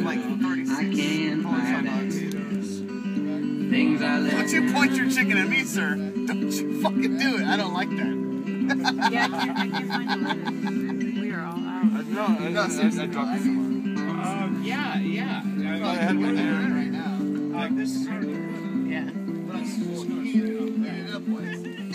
like 36. I can't find things I let. Don't you point your chicken at me, sir. Don't you fucking do it. I don't like that. Yeah, I can't find the lettuce. We are all out. No, seriously. Yeah. I had one there right now. This is yeah. But I heat it up once.